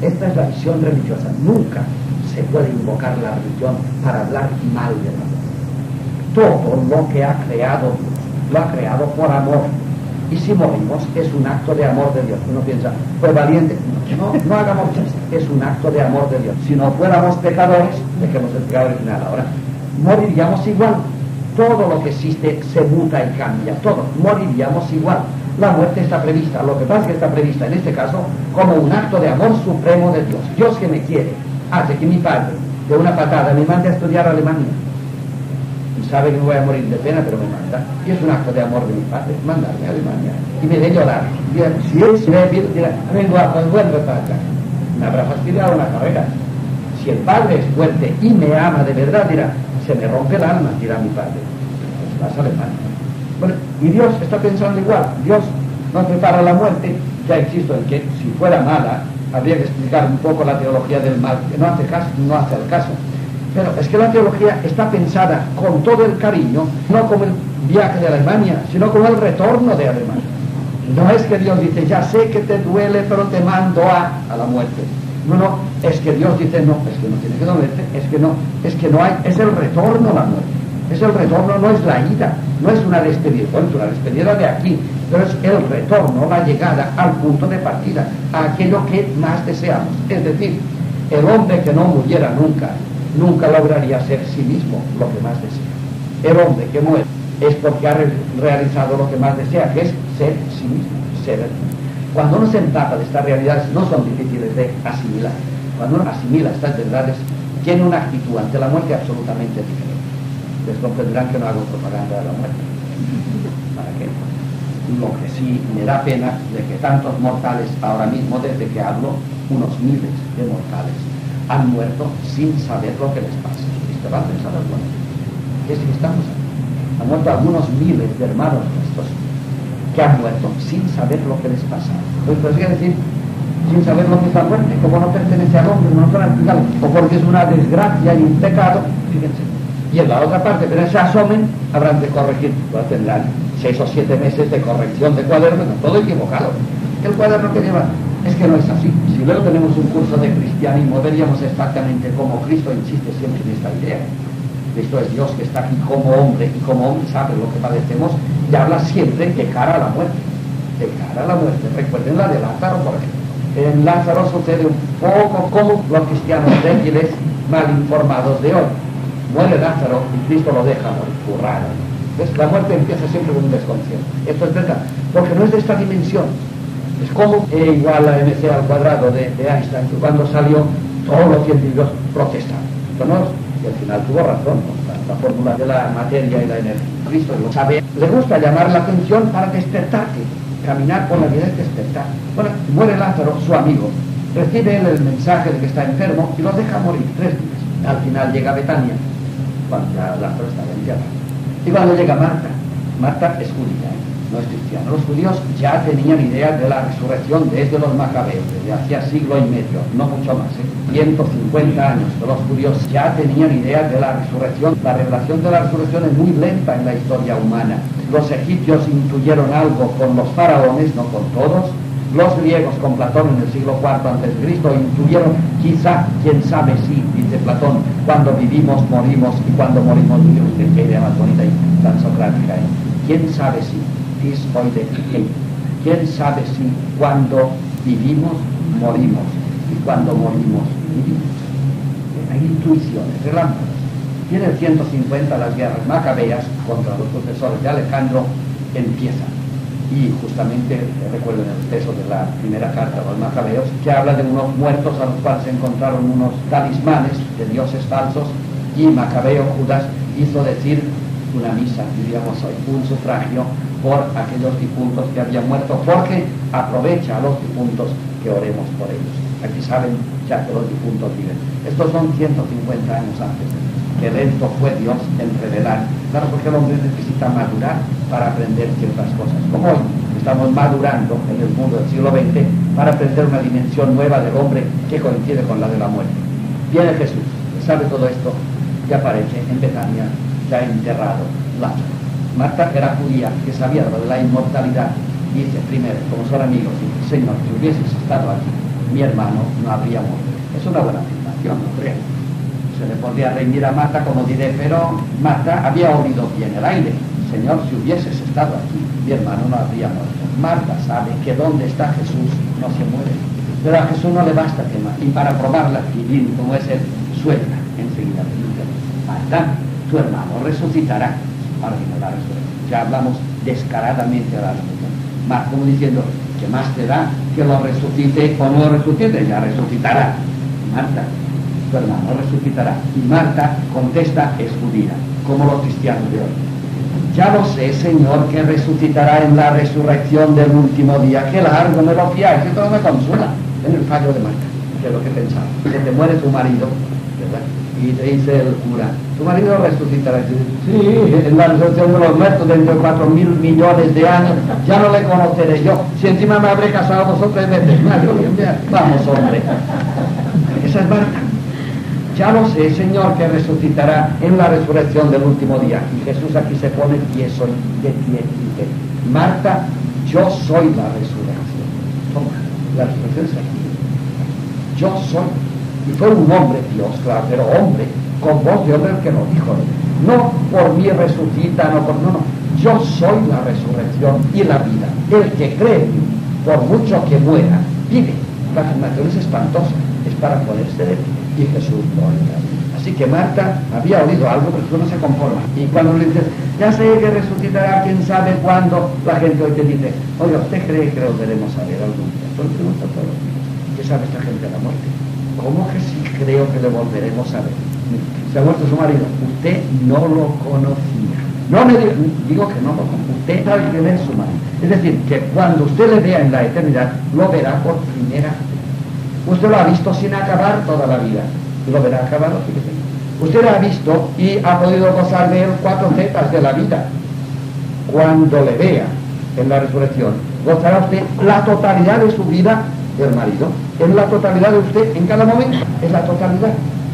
Esta es la visión religiosa. Nunca se puede invocar la religión para hablar mal de la muerte. Todo lo que ha creado Dios, lo ha creado por amor. Y si morimos, es un acto de amor de Dios. Uno piensa, pues valiente. No hagamos chiste. Es un acto de amor de Dios. Si no fuéramos pecadores, dejemos el pecado original ahora, moriríamos igual. Todo lo que existe se muta y cambia. Todo. Moriríamos igual. La muerte está prevista. Lo que pasa es que está prevista, en este caso, como un acto de amor supremo de Dios. Dios, que me quiere, hace que mi padre, de una patada, me mande a estudiar Alemania. Y sabe que me voy a morir de pena, pero me manda. Y es un acto de amor de mi padre, mandarme a Alemania. Y me dé llorar. Y si es débil, dirá, vengo a vuelve para acá. Me habrá fastidiado una carrera. Si el padre es fuerte y me ama de verdad, dirá, se me rompe el alma, dirá mi padre. Pues vas a Alemania. Bueno, y Dios está pensando igual. Dios nos prepara la muerte. Ya insisto en que si fuera mala, habría que explicar un poco la teología del mal, que no hace caso, no hace el caso. Pero es que la teología está pensada con todo el cariño, no como el viaje de Alemania, sino como el retorno de Alemania. No es que Dios dice, ya sé que te duele, pero te mando a la muerte. No, es que Dios dice, no, es que no tiene que dolerte, es que no hay, es el retorno a la muerte. Es el retorno, no es la ida, no es una despedida, bueno, es una despedida de aquí, pero es el retorno, la llegada al punto de partida, a aquello que más deseamos. Es decir, el hombre que no muriera nunca lograría ser sí mismo lo que más desea. El hombre que muere es porque ha realizado lo que más desea, que es ser sí mismo, ser el mismo. Cuando uno se empapa de estas realidades, no son difíciles de asimilar. Cuando uno asimila estas verdades, tiene una actitud ante la muerte absolutamente diferente. Les comprenderán que no hago propaganda de la muerte. ¿Para qué? Lo que sí me da pena de que tantos mortales, ahora mismo desde que hablo, unos miles de mortales, han muerto sin saber lo que les pasa. ¿Viste? Va a pensar algo. Es que estamos aquí. Han muerto algunos miles de hermanos nuestros que han muerto sin saber lo que les pasa. Pues podría decir, sin saber lo que es la muerte, como no pertenece al hombre, no son explicados, o porque es una desgracia y un pecado, fíjense. Y en la otra parte, pero se asomen, habrán de corregir, pues tendrán 6 o 7 meses de corrección de cuaderno, todo equivocado. El cuaderno que lleva es que no es así. Si luego tenemos un curso de cristianismo, veríamos exactamente cómo Cristo insiste siempre en esta idea. Cristo es Dios que está aquí como hombre, y como hombre sabe lo que padecemos, y habla siempre de cara a la muerte. De cara a la muerte. Recuerden la de Lázaro, por ejemplo. En Lázaro sucede un poco como los cristianos débiles, mal informados de hoy. Muere Lázaro y Cristo lo deja morir. Raro. ¿Ves? La muerte empieza siempre con un desconcierto. Esto es verdad, porque no es de esta dimensión. Es como E igual a mc al cuadrado de Einstein, que cuando salió todos los científicos protestaron. Y al final tuvo razón, ¿no? La fórmula de la materia y la energía. Cristo lo sabe. Le gusta llamar la atención para despertarte. Caminar por la vida es despertar. Bueno, muere Lázaro, su amigo. Recibe él el mensaje de que está enfermo y lo deja morir 3 días. Al final llega a Betania, cuando ya Lázaro estaba en tierra. Y cuando llega Marta es judía, no es cristiana. Los judíos ya tenían idea de la resurrección desde los macabeos, desde hacía siglo y medio, no mucho más, 150 años. Los judíos ya tenían idea de la resurrección. La revelación de la resurrección es muy lenta en la historia humana. Los egipcios intuyeron algo con los faraones, no con todos. Los griegos con Platón en el siglo IV a.C. intuyeron, quizá, quién sabe si, dice Platón, cuando vivimos morimos y cuando morimos vivimos. Qué idea más bonita y tan socrática. ¿Quién sabe si? ¿Quién sabe si cuando vivimos morimos y cuando morimos vivimos? Hay intuiciones, relámpagos. Tiene el 150 las guerras macabeas contra los sucesores de Alejandro empiezan. Y justamente recuerdo en el texto de la primera carta a los macabeos que habla de unos muertos a los cuales se encontraron unos talismanes de dioses falsos, y Macabeo Judas hizo decir una misa, diríamos hoy, un sufragio por aquellos difuntos que habían muerto, porque aprovecha a los difuntos que oremos por ellos. Aquí saben ya que los difuntos viven. Estos son 150 años antes. Que lento fue Dios en revelar. Claro, porque el hombre necesita madurar para aprender ciertas cosas. Como hoy estamos madurando en el mundo del siglo XX para aprender una dimensión nueva del hombre que coincide con la de la muerte. Viene Jesús, sabe todo esto, y aparece en Betania, ya enterrado Lázaro. Marta era judía, que sabía lo de la inmortalidad. Dice primero, como son amigos, dice, Señor, si hubieses estado aquí, mi hermano no habría muerto. Es una buena afirmación, no creo. Se le podría reñir a Marta como diré, pero Marta había oído bien el aire. Señor, si hubieses estado aquí, mi hermano no habría muerto. Marta sabe que donde está Jesús no se muere. Pero a Jesús no le basta quemar. Y para probarla, divino como es él, suelta enseguida. Marta, tu hermano resucitará. Ahora viene la resurrección. Ya hablamos descaradamente de la resurrección. Más como diciendo, ¿qué más te da que lo resucite o no lo resucite? Ya resucitará. Marta, tu hermano resucitará. Y Marta contesta, es judía, como los cristianos de hoy. Ya lo sé, Señor, que resucitará en la resurrección del último día. Qué largo me lo fiáis, que todo me consuela. En el fallo de Marta, que es lo que pensaba. Se te muere tu marido, ¿verdad? Y te dice el cura, tu marido resucitará. Y dice, sí, en la resurrección de los muertos dentro de 4.000 millones de años, ya no le conoceré yo. Si encima me habré casado 2 o 3 veces más, vamos, hombre. Esa es Marta. Ya lo sé, Señor, que resucitará en la resurrección del último día. Y Jesús aquí se pone tieso de pie y dice, Marta, yo soy la resurrección. Toma, la resurrección es aquí. Yo soy. Y fue un hombre Dios, claro, pero hombre, con voz de hombre el que lo dijo. No por mí resucita, no. Yo soy la resurrección y la vida. El que cree en mí, por mucho que muera, vive. La afirmación es espantosa, es para ponerse de pie. Y Jesús no era. Así que Marta había oído algo, pero Jesús no se conforma. Y cuando le dices, ya sé que resucitará, quién sabe cuándo, la gente hoy te dice, oiga, ¿usted cree que lo veremos a ver algún día? Yo le pregunto a todos los días, ¿qué sabe esta gente de la muerte? ¿Cómo que sí creo que le volveremos a ver? Se ha muerto su marido, usted no lo conocía. No me digo que no lo conocía, usted sabe que es su marido. Es decir, que cuando usted le vea en la eternidad, lo verá por primera vez. Usted lo ha visto sin acabar toda la vida. Y lo verá acabado, fíjese. Usted lo ha visto y ha podido gozar de él 4 zetas de la vida. Cuando le vea en la resurrección, gozará usted la totalidad de su vida del marido. Es la totalidad de usted en cada momento. Es la totalidad.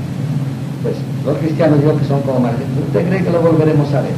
Pues los cristianos digo que son como maridos. ¿Usted cree que lo volveremos a ver?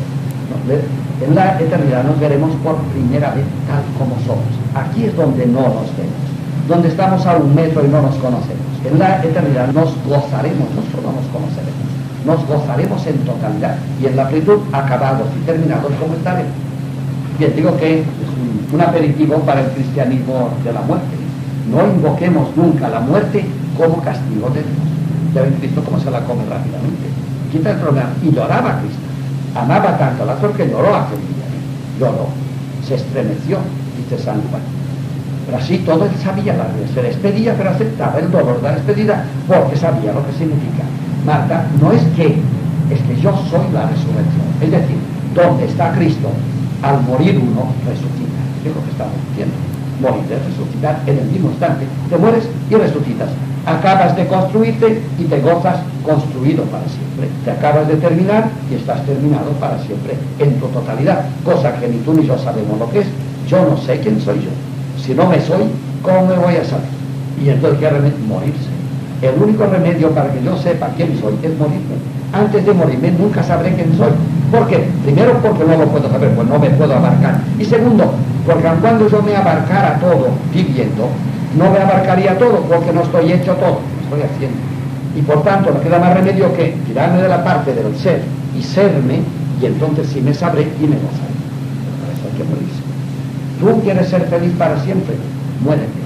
No, en la eternidad nos veremos por primera vez tal como somos. Aquí es donde no nos vemos. Donde estamos a 1 metro y no nos conocemos. En la eternidad nos gozaremos, no solo nos conoceremos, nos gozaremos en totalidad y en la plenitud, acabados y terminados como estaremos. Bien, digo que es un aperitivo para el cristianismo de la muerte. No invoquemos nunca la muerte como castigo de Dios. Ya ven Cristo cómo se la come rápidamente. Quita el problema. Y lloraba a Cristo. Amaba tanto la flor que lloró aquel día. Lloró. Se estremeció, dice San Juan. Pero así todo él sabía, se despedía, pero aceptaba el dolor de la despedida porque sabía lo que significa. Marta, no es que yo soy la resurrección. Es decir, donde está Cristo, al morir uno, resucita. Es lo que estamos diciendo. Morir es resucitar en el mismo instante. Te mueres y resucitas. Acabas de construirte y te gozas construido para siempre. Te acabas de terminar y estás terminado para siempre en tu totalidad. Cosa que ni tú ni yo sabemos lo que es. Yo no sé quién soy yo. Si no me soy, ¿cómo me voy a saber? Y entonces, ¿qué remedio? Morirse. El único remedio para que yo sepa quién soy es morirme. Antes de morirme nunca sabré quién soy. ¿Por qué? Primero, porque no lo puedo saber, pues no me puedo abarcar. Y segundo, porque aun cuando yo me abarcara todo viviendo, no me abarcaría todo, porque no estoy hecho todo, lo estoy haciendo. Y por tanto, no queda más remedio que tirarme de la parte del ser y serme, y entonces sí me sabré y me gozaré. Por eso hay que morirse. Tú quieres ser feliz para siempre, muérete.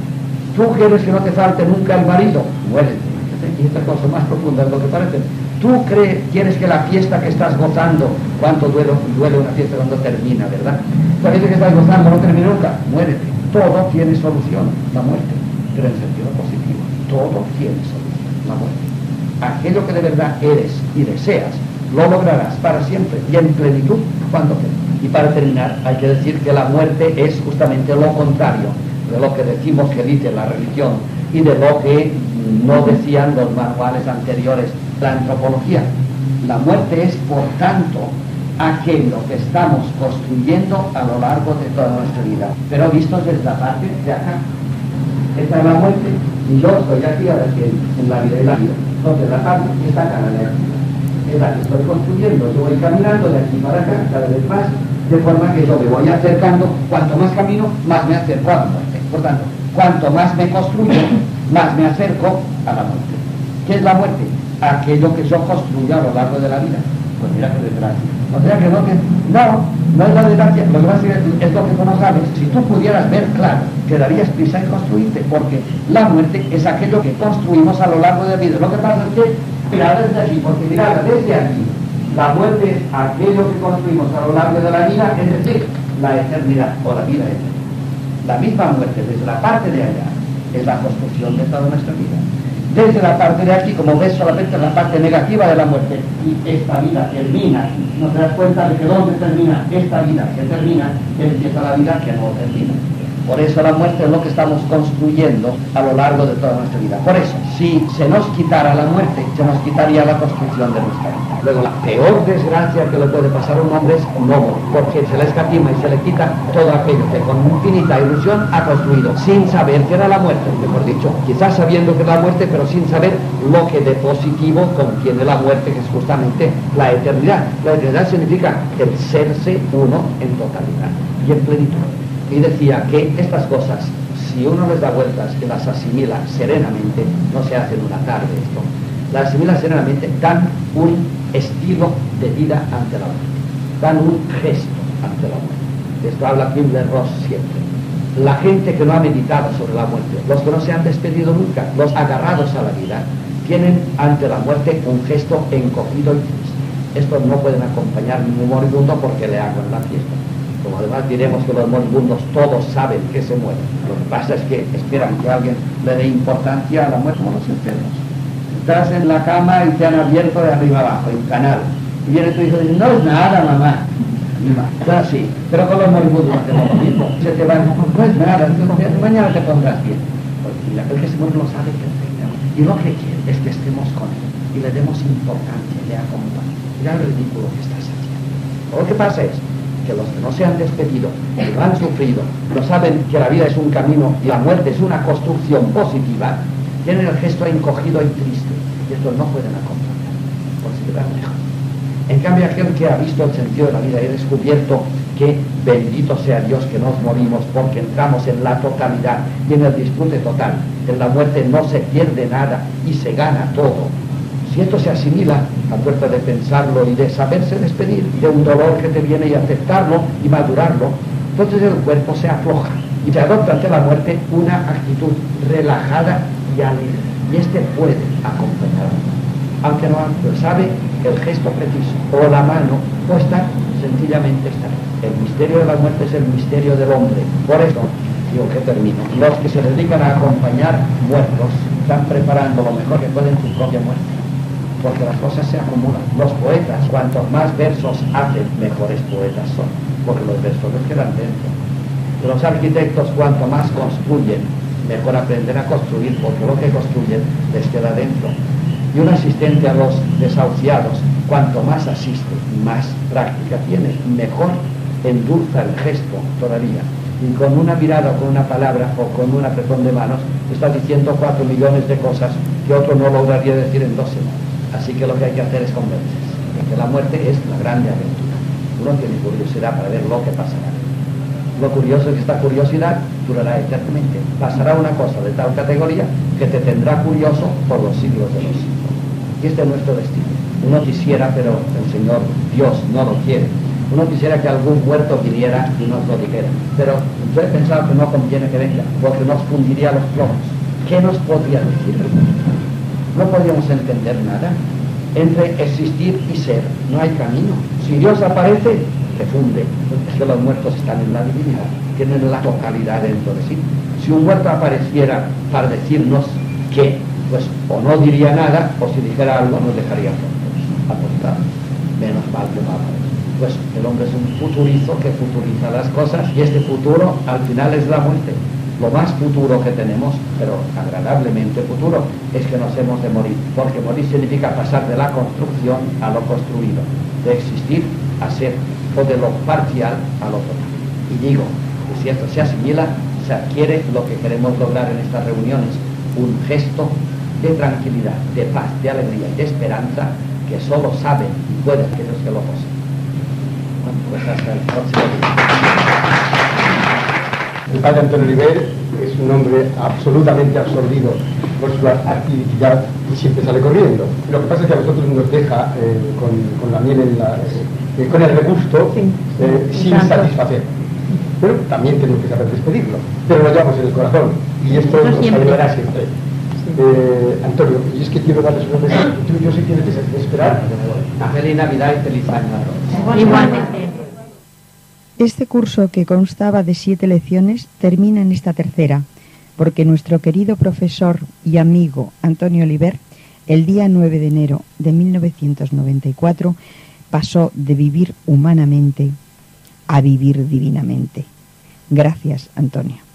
Tú quieres que no te falte nunca el marido, muérete. Y esta cosa más profunda es lo que parece. Tú quieres que la fiesta que estás gozando, cuánto duele una fiesta cuando termina, ¿verdad? La fiesta que estás gozando no termina nunca, muérete. Todo tiene solución, la muerte, pero en sentido positivo. Todo tiene solución, la muerte. Aquello que de verdad eres y deseas, lo lograrás para siempre y en plenitud cuando te. Y para terminar, hay que decir que la muerte es justamente lo contrario de lo que decimos que dice la religión y de lo que no decían los manuales anteriores, la antropología. La muerte es, por tanto, aquello que estamos construyendo a lo largo de toda nuestra vida, pero visto desde la parte de acá. Esta es la muerte, y yo estoy aquí ahora en la vida y la vida. Entonces la parte que está acá, la de aquí, es la que estoy construyendo. Yo voy caminando de aquí para acá, cada vez más, de forma que yo me voy acercando. Cuanto más camino, más me acerco a la muerte. Por tanto, Cuanto más me construyo, más me acerco a la muerte. ¿Qué es la muerte? Aquello que yo construyo a lo largo de la vida. Pues mira qué desgracia. O sea que no es la desgracia. Lo que pasa es lo que tú no sabes. Si tú pudieras ver claro, te darías prisa en construirte, porque la muerte es aquello que construimos a lo largo de la vida. Lo que pasa es que, mira desde aquí, porque mira desde aquí, la muerte es aquello que construimos a lo largo de la vida, es decir, la eternidad o la vida eterna. La misma muerte desde la parte de allá es la construcción de toda nuestra vida. Desde la parte de aquí, como ves, solamente la parte negativa de la muerte, y esta vida termina. No te das cuenta de que donde termina esta vida que termina, empieza la vida que no termina. Por eso la muerte es lo que estamos construyendo a lo largo de toda nuestra vida. Por eso, si se nos quitara la muerte, se nos quitaría la construcción de nuestra vida. Luego, la peor desgracia que le puede pasar a un hombre es no morir, porque se le escatima y se le quita todo aquello que con infinita ilusión ha construido, sin saber que era la muerte, mejor dicho, quizás sabiendo que es la muerte, pero sin saber lo que de positivo contiene la muerte, que es justamente la eternidad. La eternidad significa el serse uno en totalidad y en plenitud. Y decía que estas cosas, si uno les da vueltas y las asimila serenamente, no se hace en una tarde esto, las asimila serenamente, dan un estilo de vida ante la muerte, dan un gesto ante la muerte. Esto habla Kübler-Ross siempre. La gente que no ha meditado sobre la muerte, los que no se han despedido nunca, los agarrados a la vida, tienen ante la muerte un gesto encogido y triste. Estos no pueden acompañar ningún moribundo porque le hagan la fiesta. Como además diremos que los moribundos todos saben que se mueren. Lo que pasa es que esperan que alguien le dé importancia a la muerte, como los enfermos. Estás en la cama y te han abierto de arriba abajo, en canal. Y viene tu hijo y dice, no es nada, mamá. Entonces sí, pero con los moribundos hacemos lo mismo. Se te van, no es nada, mañana te pondrás bien. Porque el que se muere lo sabe perfectamente. Y lo que quiere es que estemos con él y le demos importancia, le acompañemos. Mira el ridículo que estás haciendo. Lo que pasa es que los que no se han despedido y lo han sufrido, no saben que la vida es un camino y la muerte es una construcción positiva, tienen el gesto encogido y triste, y estos no pueden acompañar, por si quedan lejos. En cambio, aquel que ha visto el sentido de la vida y ha descubierto que bendito sea Dios que nos morimos porque entramos en la totalidad y en el disfrute total, en la muerte no se pierde nada y se gana todo. Si esto se asimila a fuerza de pensarlo y de saberse despedir de un dolor que te viene y aceptarlo y madurarlo, entonces el cuerpo se afloja y te adopta ante la muerte una actitud relajada y alegre. Y este puede acompañarlo, aunque no sabe el gesto preciso, o la mano, o estar, sencillamente estar. El misterio de la muerte es el misterio del hombre. Por eso, digo que termino, los que se dedican a acompañar muertos están preparando lo mejor que pueden su propia muerte, porque las cosas se acumulan. Los poetas, cuantos más versos hacen, mejores poetas son, porque los versos les quedan dentro. Los arquitectos, cuanto más construyen, mejor aprenden a construir, porque lo que construyen les queda dentro. Y un asistente a los desahuciados, cuanto más asiste, más práctica tiene, mejor endulza el gesto todavía. Y con una mirada, o con una palabra, o con un apretón de manos, está diciendo 4 millones de cosas que otro no lograría decir en 2 semanas. Así que lo que hay que hacer es convencerse de que la muerte es la grande aventura. Uno tiene curiosidad para ver lo que pasará. Lo curioso es que esta curiosidad durará eternamente. Pasará una cosa de tal categoría que te tendrá curioso por los siglos de los siglos. Y este es nuestro destino. Uno quisiera, pero el Señor Dios no lo quiere. Uno quisiera que algún muerto viniera y nos lo dijera. Pero yo he pensado que no conviene que venga, porque nos fundiría los plomos. ¿Qué nos podría decir el muerto? No podríamos entender nada. Entre existir y ser no hay camino. Si Dios aparece, se funde. Es que los muertos están en la divinidad, tienen la totalidad dentro de sí. Si un muerto apareciera para decirnos qué, pues o no diría nada, o si dijera algo nos dejaría apostados. Menos mal que no aparece. Pues el hombre es un futurizo que futuriza las cosas, y este futuro al final es la muerte. Lo más futuro que tenemos, pero agradablemente futuro, es que nos hemos de morir, porque morir significa pasar de la construcción a lo construido, de existir a ser, o de lo parcial a lo total. Y digo que si esto se asimila, se adquiere lo que queremos lograr en estas reuniones, un gesto de tranquilidad, de paz, de alegría y de esperanza que solo saben y pueden aquellos que lo poseen. Bueno, pues hasta el próximo día. El padre Antonio Oliver es un hombre absolutamente absorbido por su actividad y siempre sale corriendo. Lo que pasa es que a nosotros nos deja con la miel en la, con el regusto sin satisfacer. Pero también tenemos que saber despedirlo. Pero lo llevamos en el corazón y esto nos alegrará siempre. Antonio, y es que quiero darles una mensaje. Tú y yo sí tienes que esperar. Feliz Navidad y feliz año a todos. Igualmente. Este curso, que constaba de 7 lecciones, termina en esta tercera, porque nuestro querido profesor y amigo Antonio Oliver, el día 9 de enero de 1994, pasó de vivir humanamente a vivir divinamente. Gracias, Antonio.